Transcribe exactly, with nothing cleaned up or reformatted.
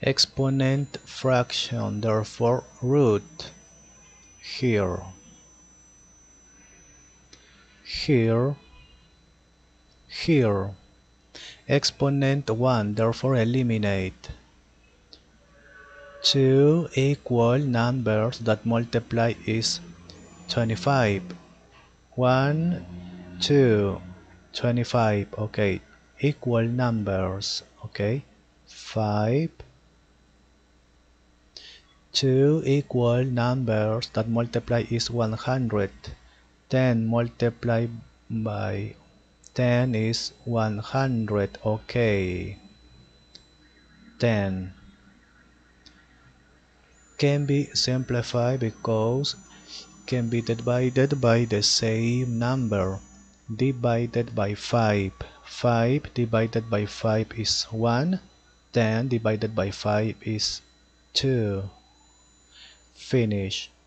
exponent fraction, therefore root. Here, here, here. Exponent one, therefore eliminate. Two equal numbers that multiply is twenty-five. one, two, twenty-five. Okay, equal numbers. Okay, five. Two equal numbers that multiply is one hundred. ten multiplied by ten is one hundred. Okay, ten can be simplified because can be divided by the same number, divided by five. five divided by five is one. ten divided by five is two. Finish.